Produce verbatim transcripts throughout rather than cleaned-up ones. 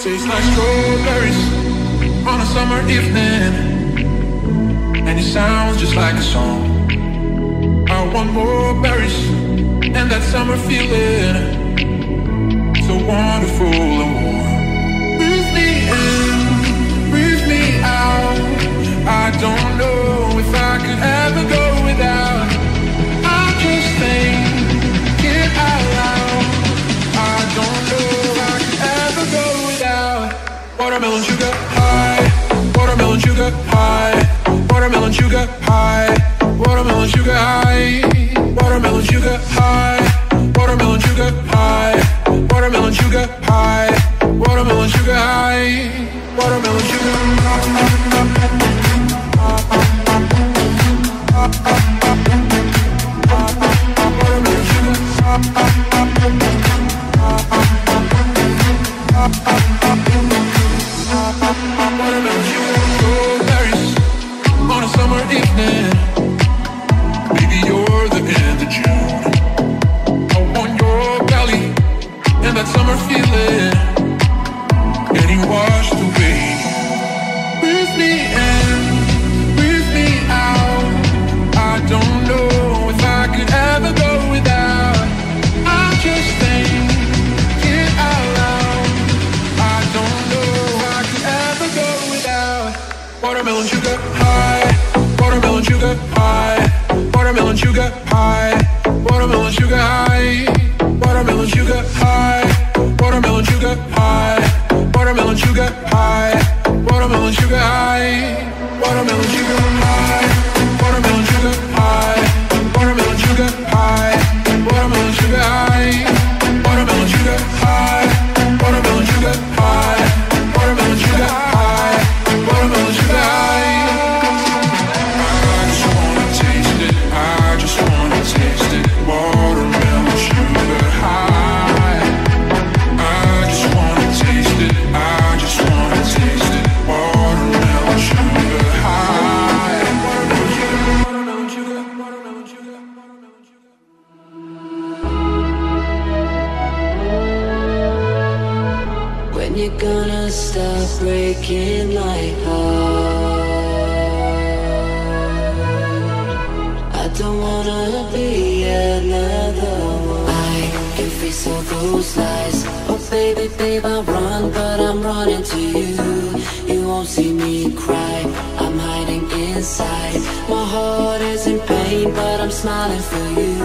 Tastes like strawberries on a summer evening, and it sounds just like a song. I want more berries and that summer feeling, so wonderful and warm. Breathe me in, breathe me out. I don't know if I could ever go without. I just think it out loud. I don't know if I could ever go without. Watermelon sugar high, watermelon sugar high, watermelon sugar high, watermelon sugar high, watermelon sugar high, watermelon sugar high, watermelon sugar high, watermelon sugar high, watermelon sugar strawberries on a summer evening. Baby, you're the end of June. I want your belly and that summer feeling, getting washed away. Breathe me in, breathe me out. I don't know if I could ever go without. I just think it out loud. I don't know if I could ever go without. Watermelon sugar high, watermelon sugar high, watermelon sugar high, watermelon sugar high, watermelon sugar high, watermelon sugar high, watermelon sugar high, watermelon sugar high, watermelon sugar high, watermelon sugar high, watermelon sugar high, watermelon sugar high, watermelon sugar high, watermelon sugar high, watermelon sugar high, watermelon sugar high. I just wanna taste it, I just wanna taste it. Watermelon sugar high. I just wanna taste it, I just wanna taste it. Watermelon sugar high. Watermelon sugar, watermelon sugar, watermelon sugar, watermelon sugar. When you gonna stop breaking my heart? I don't wanna be another one. I can face all those lies. Oh baby, babe, I run, but I'm running to you. You won't see me cry, I'm hiding inside. My heart is in pain, but I'm smiling for you.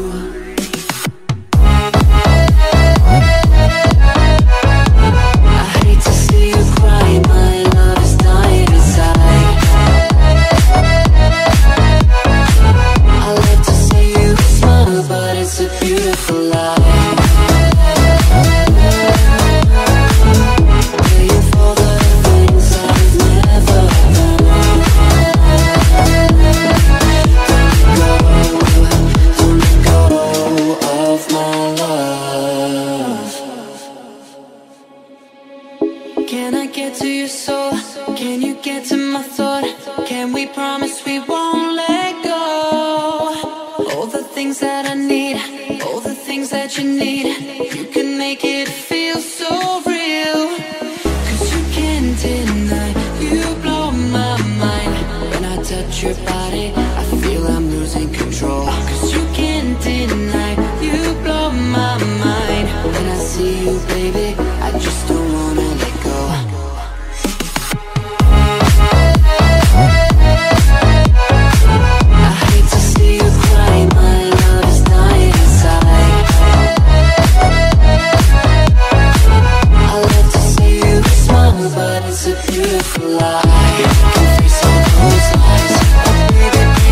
Can I get to your soul? Can you get to my thought? Can we promise we won't let go? All the things that I need, all the things that you need, you can make it feel so real. Cause you can't deny, you blow my mind. When I touch your body, I feel I'm losing control. Cause you can't deny, you blow my mind. When I see you, baby, I just don't wanna let go. I hate to see you cry, my love is dying inside. I love to see you smile, but it's a beautiful lie. I can face all those lies. Oh baby,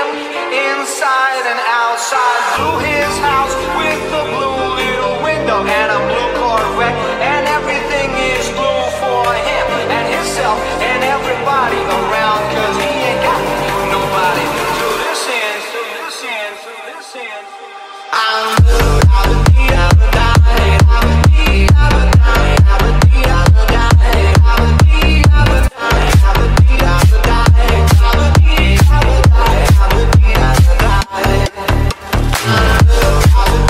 him inside and outside. Blew his house with a blue little window and a blue Corvette, and everything is blue for him and himself and everybody around, cause he ain't got nobody to this end, to this end, to this end. I'm blue, I'm a dee, I'm a die, I'm a dee, I'm a die, I'm a dee, I'm a die, I'm a dee, I'm a die, I'm a dee, I'm a die, I'm a dee, I'm a die, I'm a dee, I'm a die. I'm blue, I'm a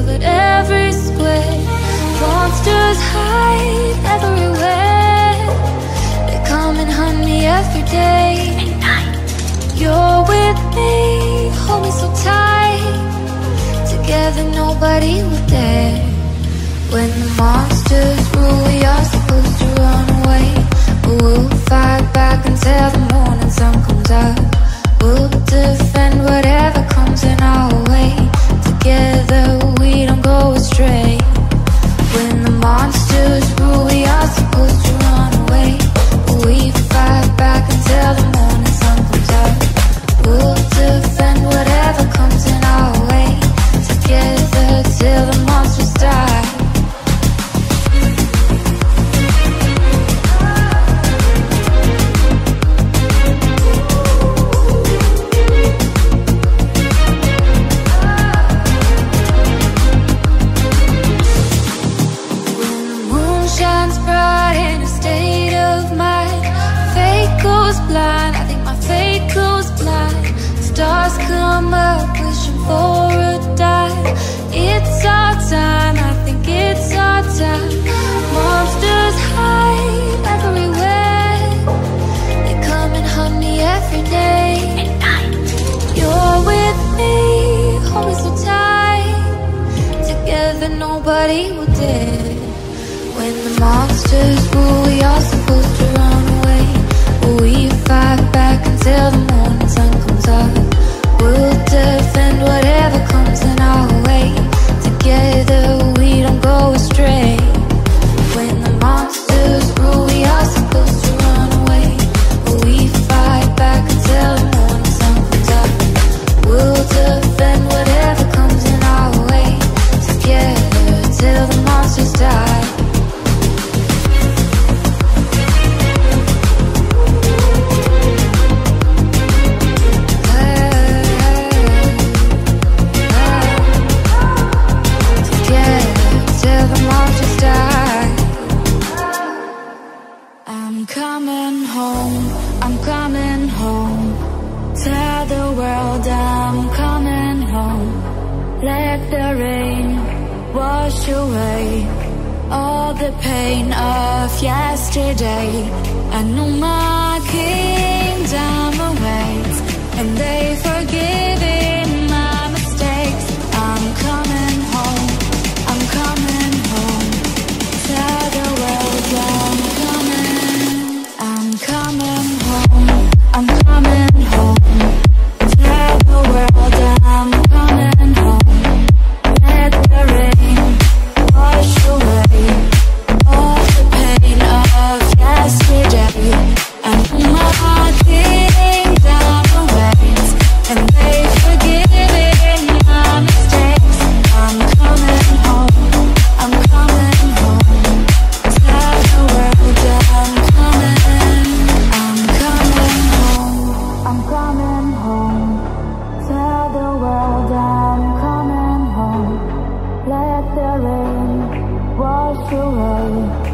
covered every square. Monsters hide everywhere. They come and hunt me every day. You're with me, hold me so tight. Together nobody will dare. When the monsters rule, we are supposed to run away. But we'll fight back until the morning sun comes up. We'll defend whatever comes in our way. Together we don't go astray. When the monsters rule, we are supposed to run away. But we fight back until the morning sun comes up. We'll defend whatever comes in our way. Together till the monsters die. Stars come up wishing for a dive. It's our time, I think it's our time. Monsters hide everywhere. They come and hunt me every day. You're with me, hold me so tight. Together nobody will dare. When the monsters rule, we are supposed to run away. But we fight back until the morning sun comes up. We'll defend whatever comes in our way. Together we don't go astray. When the monsters rule, we are supposed to run away. But we fight back until the morning sun comes up. We'll defend whatever comes in our way. Together till the monsters die. I'm coming home, I'm coming home. Tell the world I'm coming home. Let the rain wash away all the pain of yesterday. I know my kingdom awaits, and they've forgiven my mistakes. I'm coming home, I'm coming home. Tell the world I'm coming. I'm coming home, I'm coming home. Tell the world I'm coming home. Let the rain wash away all the pain of yesterday. I know my kingdom awaits, and they've forgiven my mistakes. I'm coming home, I'm coming home. Tell the world I'm coming. I'm coming home, I'm coming home. Tell the world I'm coming home. Let the rain wash away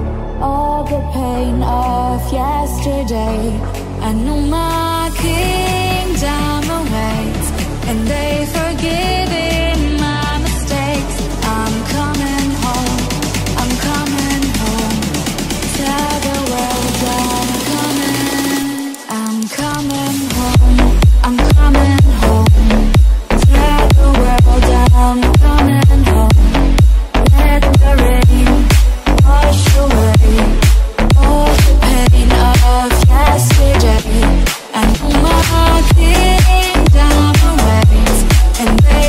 all the pain of yesterday. I know my kingdom awaits, and they've forgiven my mistakes. I'm coming home, I'm coming home. Tell the world I'm coming. I'm coming home, I'm coming home. Tell the world I'm coming home. Let the rain wash away all the pain of yesterday. I know my kingdom awaits, and they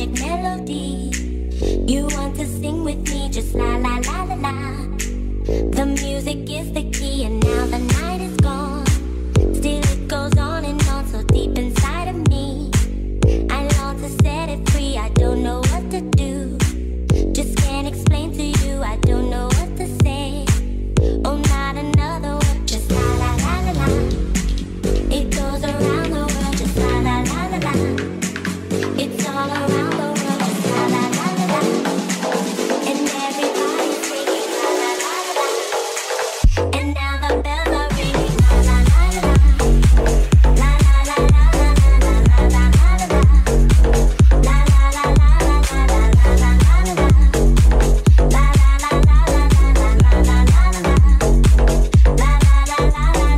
magic melody. You want to sing with me, just la la la la la. The music is the key, and now the night is gone. Still it goes on and on, so deep inside of me. I long to set it free, I don't know what to do. Just can't explain to you, I don't know what to say. Oh, not another word, just la la la la la. It goes around the world, just la la la la la. It's all around the world, just la la la la la. And everybody's singing la la la la la. And now the bells are ringing la la la la la. La la la la la la la la la la la. La la la la la la la la la la la. La la la la la la la la la la la. La la la la la la.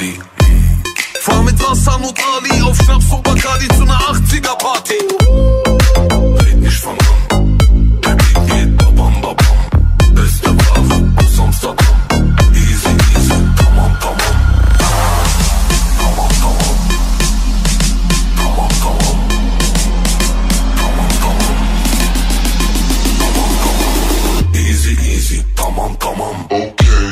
Ali. Fahr mit Hassan und Ali auf Schnaps und Bacardi zu ner achtziger Party. Red nicht von an, der Beat geht babam babam. Beste Ware aus Amsterdam. Easy easy, tamam tamam. Tamam tamam. Tamam tamam. Tamam tamam. Tamam tamam. Easy easy, tamam tamam. Okay.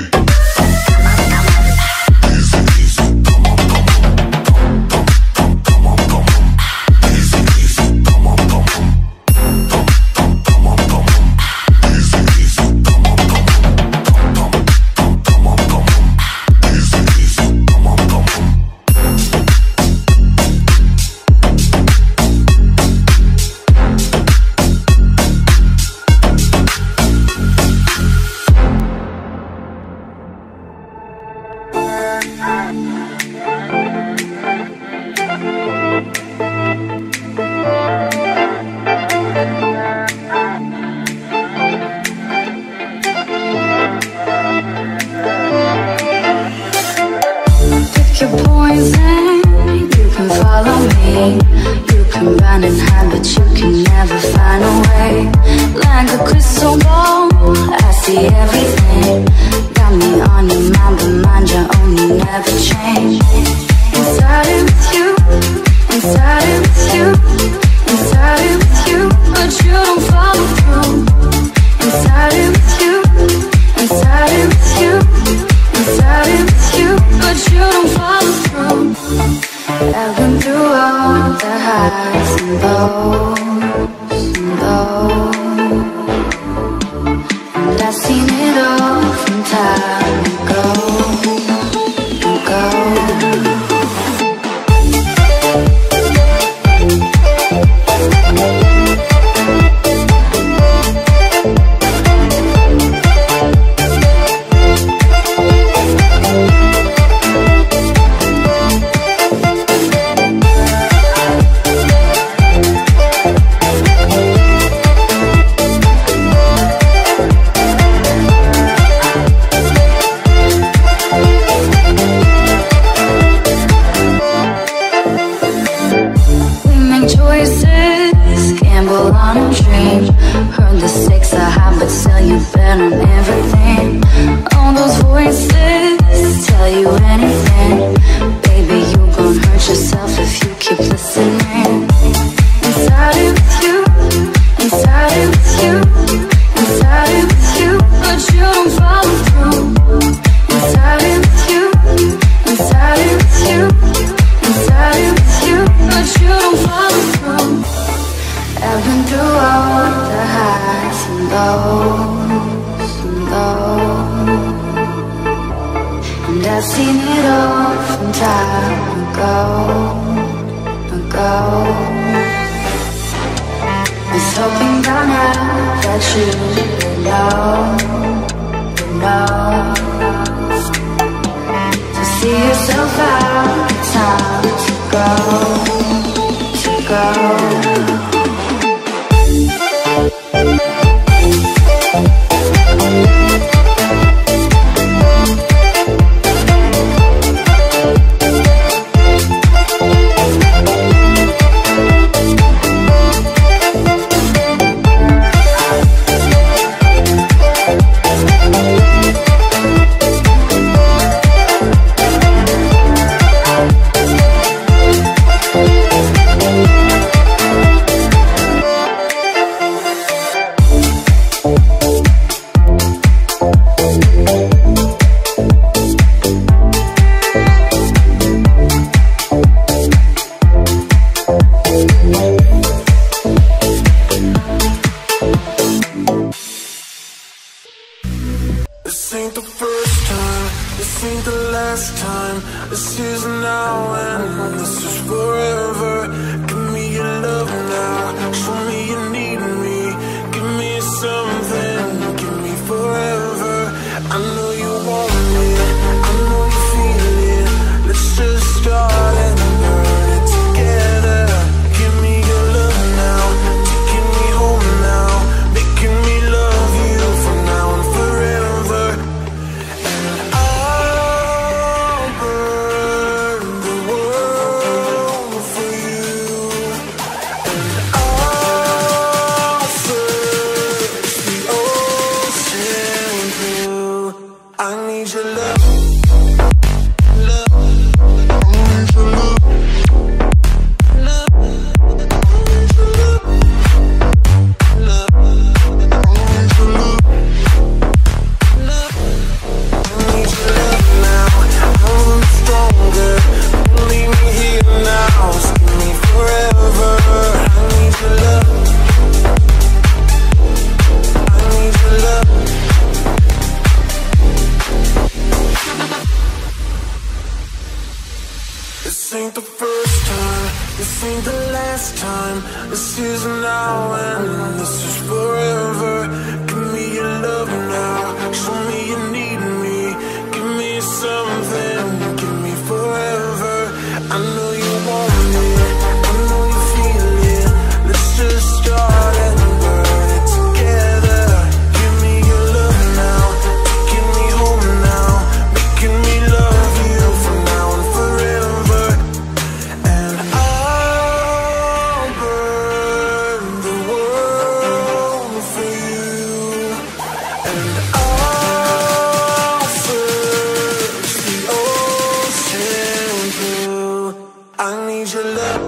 ain't the first time, this ain't the last time. This is now and this is forever. Give me your love now, show me you need me. Give me something, give me forever. I know you want it, I know you feel it. Let's just start and burn it together. Give me your love now, taking me home now, making me love you from now and forever. And I'll burn the world for you, and I'll search the ocean blue. I need your love,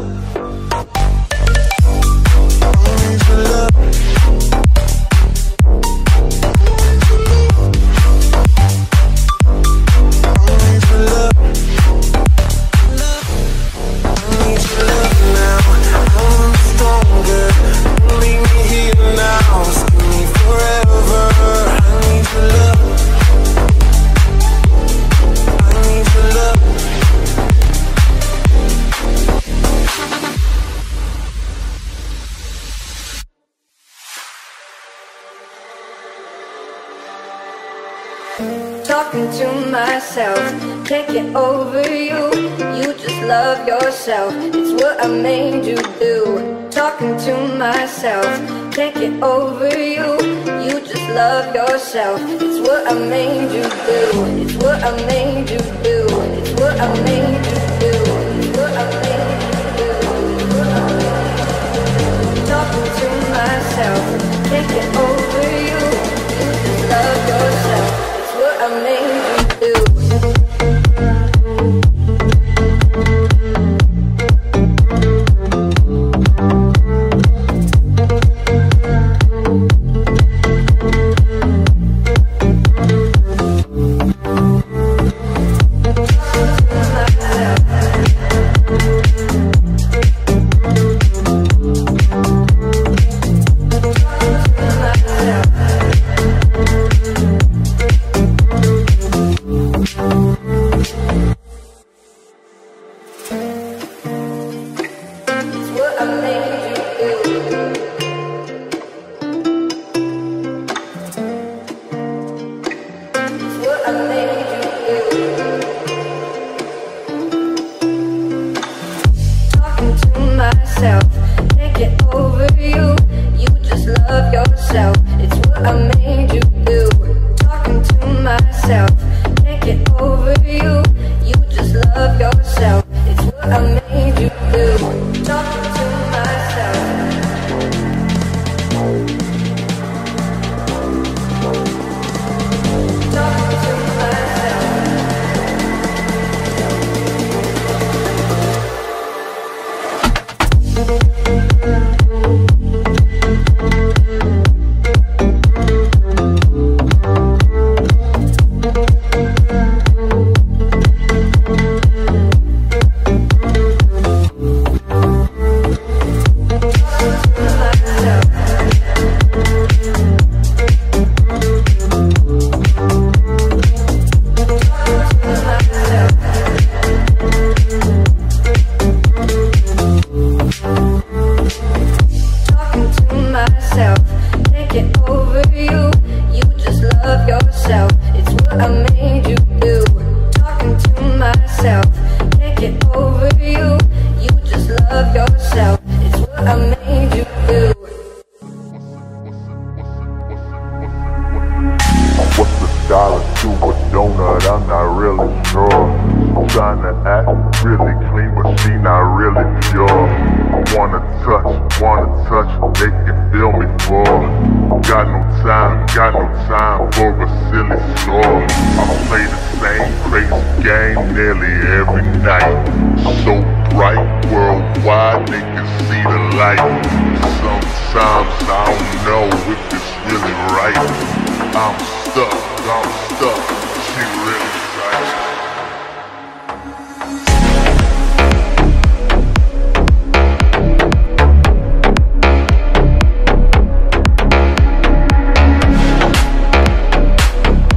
I need your love, I need your love, I need your love now. I'm stronger, don't leave me here now. Just give me forever. I need your love, I need your love. Talking to myself, can't get over you. You just love yourself, it's what I made you do. Talking to myself, can't get over you. You just love yourself, it's what I made you do. It's what I made you do. It's what I made you do. It's what I made you do. It's what I made you do. Talking to myself, can't get over you. You just love yourself, it's what I made you do.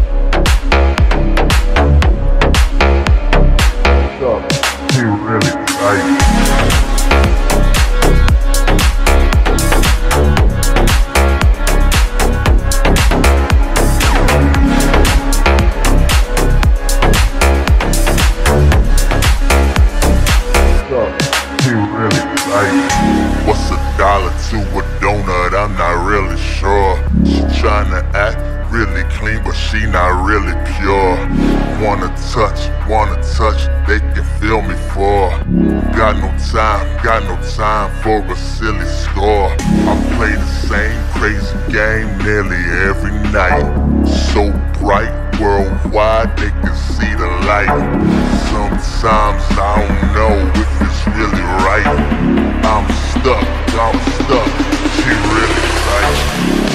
She really touch, wanna touch, they can feel me for. Got no time, got no time for a silly score. I play the same crazy game nearly every night. So bright, worldwide, they can see the light. Sometimes I don't know if it's really right. I'm stuck, I'm stuck, she really tight.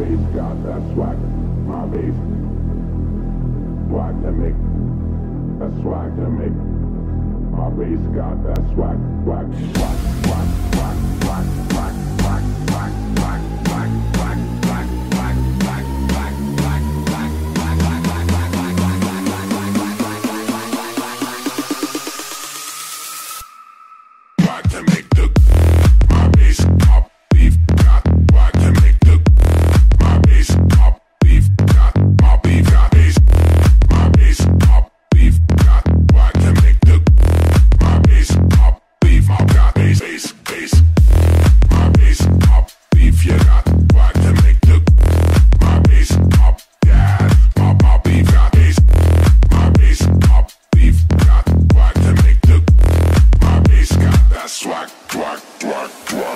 bass got that swag. My bass, swag to make, that swag to make. My bass got that swag, swag, swag, swag, swag, swag, swag, swag, swag, swag, swag, swag, swag, swag, swag, swag, swag, swag, swag to make the my bass pop, beef got swag to make the my bass pop, beef got my beef got bass, my bass pop, beef got swag to make the my bass pop, beef my got bass, bass, bass, my bass pop, beef you got swag to make the my bass pop, yeah, my my beef got bass, my bass pop, beef got swag to make the my bass got that swag, swag, swag, swag.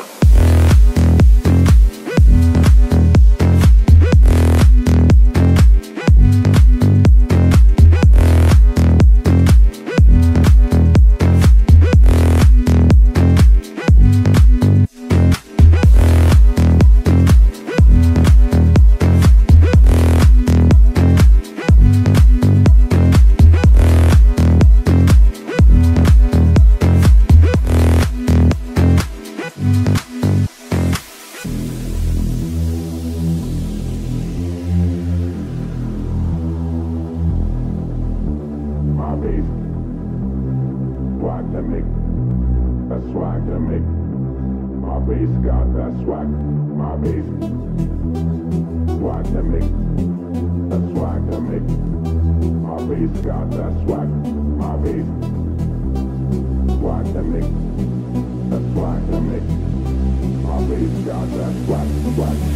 My bass, swag to make, that swag to make. My bass got that swag. My bass, swag to make, that swag to make. My bass got that swag. My bass, swag to make, that swag to make. My bass got that swag, swag.